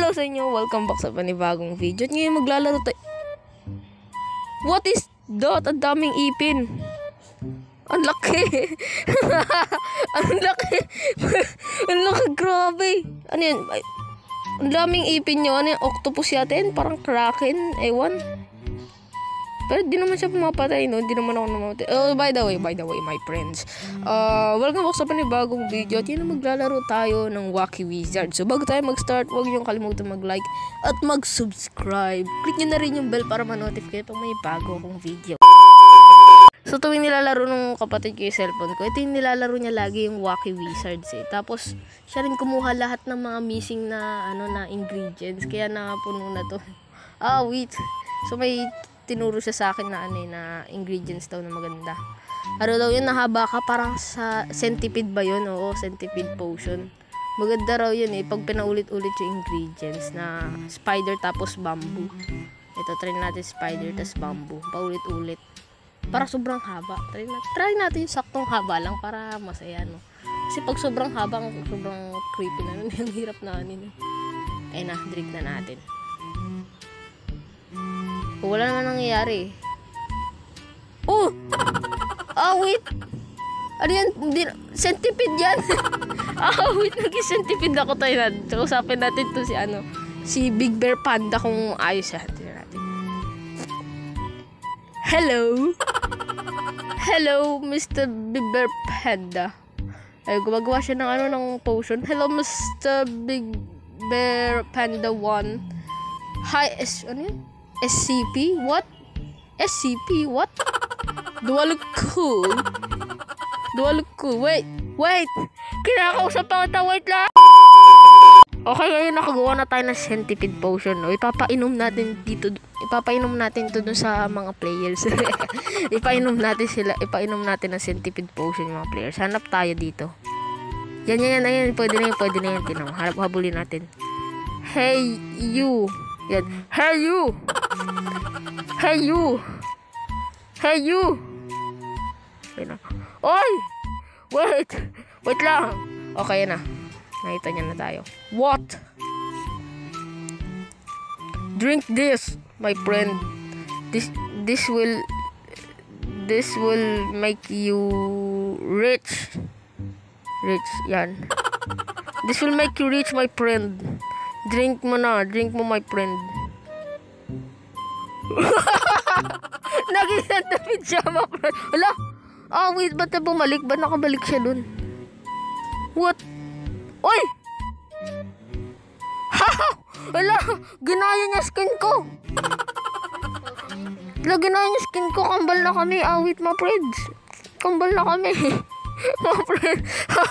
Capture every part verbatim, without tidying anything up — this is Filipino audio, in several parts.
Hello sa inyo, welcome back sa panibagong video. At ngayon maglalaro tayo. What is that? Ang daming ipin. Ang laki. Ang laki. Ang laki, grabe. Ano yan? Ay, ang daming ipin nyo. Ano yan? Octopus yata yan? Parang kraken. Ewan. Pero di naman siya pumapatay, no? Di naman ako namatay. Oh, by the way, by the way, my friends. Uh, welcome back sa panibagong video. At yun na maglalaro tayo ng Wacky Wizard. So, bago tayo mag-start, huwag niyong kalimutan mag-like at mag-subscribe. Click nyo na rin yung bell para ma-notify pag may bago akong video. So, tuwing nilalaro ng kapatid ko yung cellphone ko, ito yung nilalaro niya lagi yung Wacky Wizards eh. Tapos, siya rin kumuha lahat ng mga missing na, ano, na ingredients. Kaya nakapuno na to. Ah, wait. So, may tinuro siya sa akin na ano eh, na ingredients daw na maganda. Ano daw yun, nahaba ka, parang sa centipede ba yun? Oo, centipede potion. Maganda raw yun eh, pag pinaulit-ulit yung ingredients na spider tapos bamboo. Ito, try natin spider tapos bamboo. Paulit-ulit. Para sobrang haba. Try natin, try natin yung saktong haba lang para masaya, no? Kasi pag sobrang haba, sobrang creepy na nun. Yung hirap na ano. Ayun na, drink na natin. Oh, wala naman nangyayari. Oh! Ah, wait! Ano yan? Hindi, centipede yan! Ah, wait! Naging centipede ako tayo natin. So, usapin natin to si ano, si Big Bear Panda kung ayos siya. Tignan natin. Hello! Hello, Mister Big Bear Panda. Ay, gumagawa siya ng ano, ng potion. Hello, Mister Big Bear Panda one. Hi, S... Ano yun? S C P? What? S C P? What? Do I look cool? Do I look cool? Wait! Wait! Kinakausap ako ito. Wait lang! Okay, ngayon nakagawa na tayo ng centipede potion. No? Ipapainom natin dito. Ipapainom natin ito dun sa mga players. Ipainom natin sila. Ipainom natin ng centipede potion yung mga players. Hanap tayo dito. Yan, yan, yan. yan. Pwede na yan. Pwede na yan. Tinang. Harap, habulin natin. Hey, you! Yan. Hey, you! Hey, you! Hey, you! Yan na. Oy! Wait! Wait lang! Okay na. Nakita niya na tayo. What? Drink this, my friend. This, this will, this will make you rich. Rich, yan. This will make you rich, my friend. Drink mo na. Drink mo, my friend. Naging centipede siya, my friend. Wala. Ah, wait. Ba't na bumalik? Ba't nakabalik siya dun? What? Oy! Ha! Wala. Ginaya niya skin ko. Wala, ginaya niya skin ko. Kambal na kami. Ah, wait, my friends. Kambal na kami. My friend.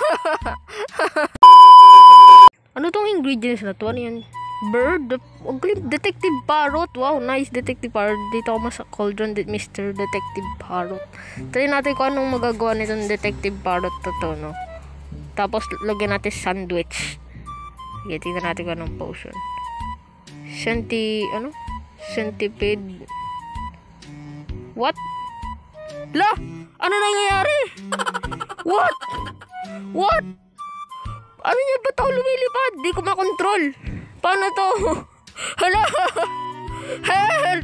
Ano tong ingredients na to? Ano yan? Bird? Ang galing. Detective Parrot. Wow, nice Detective Parrot. Dito ako sa cauldron, Mister Detective Parrot. Try natin kung anong magagawa nitong Detective Parrot to to, no? Tapos, lagyan natin sandwich. Sige, tingnan natin kung anong potion. Centi... Ano? Centipede. What? La! Ano nangyayari? What? What? Ano niya? Ba't ako lumilipad? Di ko makontrol. Paano to? Hala! Help!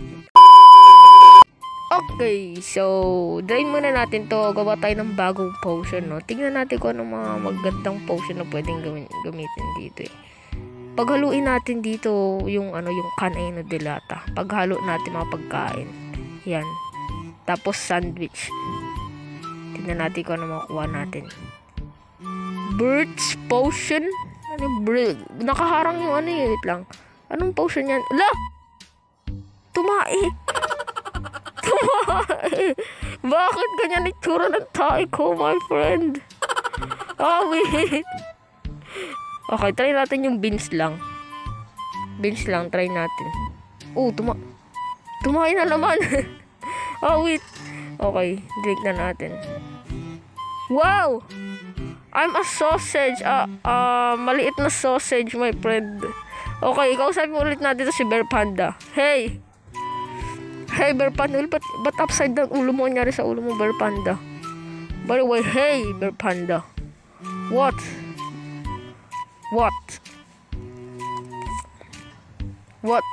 Okay, so drain muna natin to. Gawa tayo ng bagong potion, no? Tingnan natin kung anong mga magandang potion na pwedeng gawin, gamitin dito eh. Paghaluin natin dito yung ano, yung Canino de Lata. Paghalo natin mga pagkain. Yan. Tapos sandwich. Tingnan natin kung ano makukuha natin. Bird's potion? Ano bird? Nakaharang yung ano eh. Wait lang. Anong potion yan? Ala! Tumae! Tumae! Bakit ganyan itsura ng tae ko, my friend? Oh, wait. Okay, try natin yung beans lang. Beans lang, try natin. Oh, tuma... Tumae na naman. Oh, wait. Okay, drink na natin. Wow! I'm a sausage. Ah, uh, uh, maliit na sausage, my friend. Okay, ikaw sabi mo ulit natin to si Bear Panda. Hey! Hey, Bear Panda. Ba't, ba't upside down ulo mo? Anyari sa ulo mo, Bear Panda? By the way, hey, Bear Panda. What? What? What?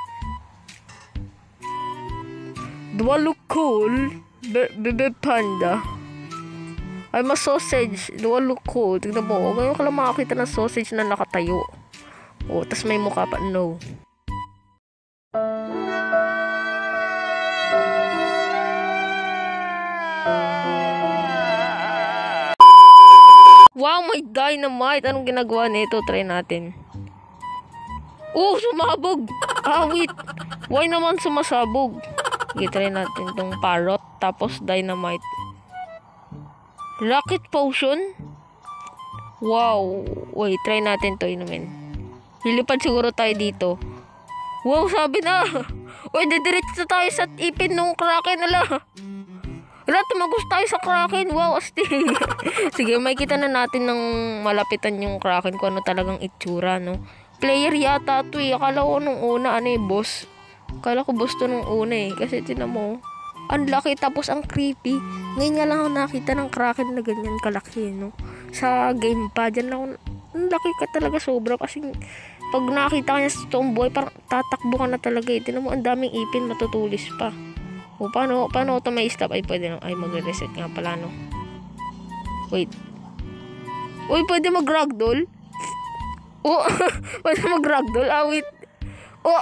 Do I look cool? Bebe panda. I'm a sausage. Do I look cool? Tignan mo. Ngayon ka lang makakita ng sausage na nakatayo. Oh, tas may mukha pa. No. Wow, may dynamite. Anong ginagawa nito? Try natin. Oh, sumabog. Ah, wait. Why naman sumasabog? Okay, try natin tong parrot. Tapos dynamite. Rocket potion? Wow. Wait, try natin to inumin. Lilipad siguro tayo dito. Wow, sabi na. Uy, didiretso tayo sa ipin nung kraken nila. Wala, tumagos tayo sa kraken. Wow, asti. Sige, makikita na natin ng malapitan yung kraken kung ano talagang itsura, no? Player yata to eh. Akala ko nung una, ano eh, boss. Akala ko boss to nung una eh. Kasi tinan mo, ang laki tapos ang creepy. Ngayon nga lang ako nakita ng kraken na ganyan kalaki, no? Sa game pa, dyan lang ang laki ka talaga sobra. Kasi pag nakita ka niya sa tomboy, parang tatakbo ka na talaga eh. Tinan mo, ang daming ipin, matutulis pa. O, paano, paano ito may stop? Ay, pwede na. Ay, mag-reset nga pala, no? Wait. Uy, pwede mag-ragdoll? Oh, pwede mag-ragdoll? Ah, wait. Oh.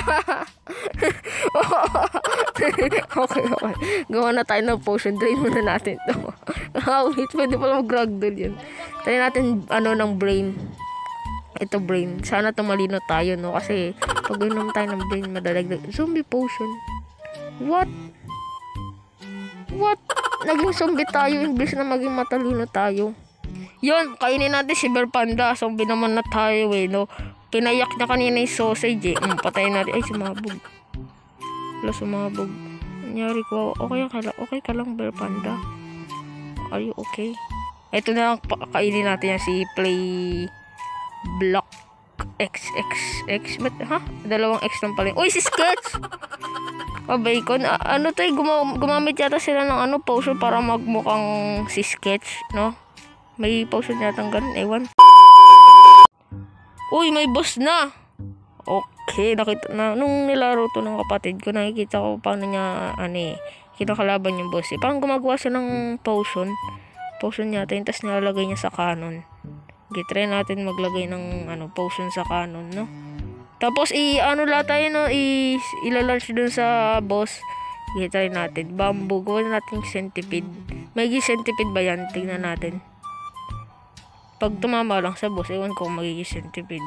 Okay, okay. Gawa na tayo ng potion. Drain muna natin ito. Ah, wait. Pwede pala mag-ragdoll yun. Try natin, ano, ng brain. Ito, brain. Sana tumalino tayo, no? Kasi, pag inom tayo ng brain, madalagdag. Zombie potion. What? What? Naging zombie tayo imbis na maging matalino tayo. Yun, kainin natin si Bear Panda. Zombie naman na tayo eh, no? Pinayak na kanina yung sausage eh. Um, patayin natin. Ay, sumabog. Wala, sumabog. Nangyari ko. Okay ka lang, okay ka lang, Bear Panda? Are you okay? Ito na lang, kainin natin yan si Play Block X X X. Ba't, ha? Dalawang X lang pala. Uy, si Sketch! Oh, bacon. Ah, ano to eh, guma gumamit yata sila ng ano, potion para magmukhang si Sketch, no? May potion yata ng ganun, ewan. Uy, may boss na! Okay, nakita na. Nung nilaro to ng kapatid ko, nakikita ko paano niya, ano eh, kinakalaban yung boss eh. Parang gumagawa siya ng potion. Potion yata yun, tas nilalagay niya sa canon. Okay, try natin maglagay ng, ano, potion sa canon, no? Tapos, i-ano lang tayo, no? I- ilalunch dun sa boss. Okay, try natin. Bamboo. Gawin natin centipede. May centipede ba yan? Tignan natin. Pag tumama lang sa boss, ewan ko kung magiging centipede.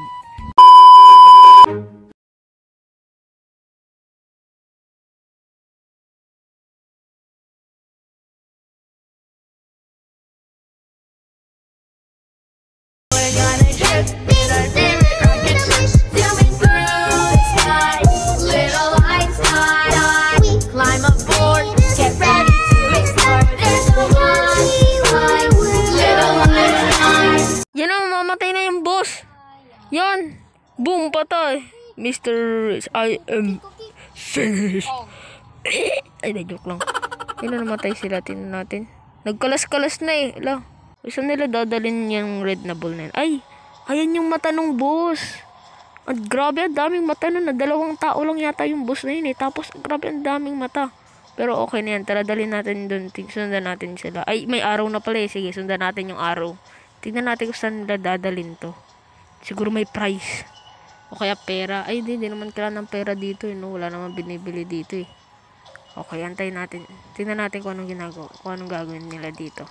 We're gonna drift in our favorite rocket ship, zooming through the sky. Little Einstein, we climb aboard, get ready to explore. There's no one like little Einstein. Yan ang mamatay na yung boss. Yan. Boom, patay. Mister I am finished. Ay, na-joke lang. Yan na, namatay sila. Tingnan natin. Nagkalas-kalas na eh. Ala. Isa nila dadalhin yung red na ball na yun. Ay, ayan yung mata ng boss. At grabe, ang daming mata nun. Dalawang tao lang yata yung boss na yun eh. Tapos, grabe, ang daming mata. Pero okay na yan. Tara, dalhin natin dun. Sundan natin sila. Ay, may araw na pala eh. Sige, sundan natin yung araw. Tingnan natin kung saan nila dadalhin to. Siguro may price. O kaya pera. Ay, di, di naman kailangan ng pera dito eh. No? Wala naman binibili dito eh. Okay, antayin natin. Tingnan natin kung anong ginagawa. Kung anong gagawin nila dito.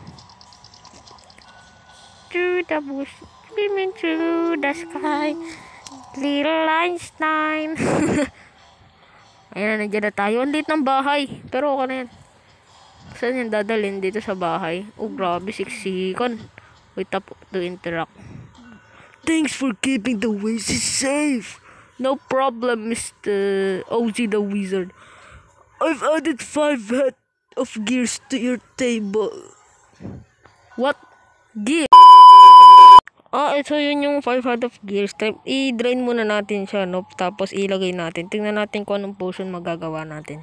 To the bush, beaming through the sky, little Einstein. Ayan na, nandiyan na tayo. Ang liit ng bahay. Pero okay na yan. Saan yan dadalhin? Dito sa bahay. Oh, grabe, siksikan. Wait up to interact. Thanks for keeping the oasis safe. No problem, Mister Ozzy the Wizard. I've added five head of gears to your table. What? Gear? Ah, ito yun yung five head of gears. I-drain muna natin siya, no? Tapos ilagay natin. Tingnan natin kung anong potion magagawa natin.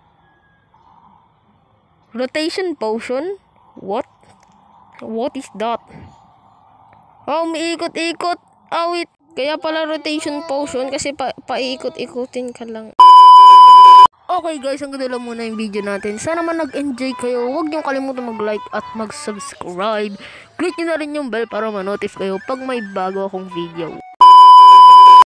Rotation potion? What? What is that? Oh, umiikot-ikot. Oh, wait. Kaya pala rotation potion kasi pa paiikot-ikutin ka lang. Okay guys, hanggang lang muna yung video natin. Sana man nag-enjoy kayo. Huwag niyong kalimutan mag-like at mag-subscribe. Click nyo na rin yung bell para ma-notify kayo pag may bago akong video.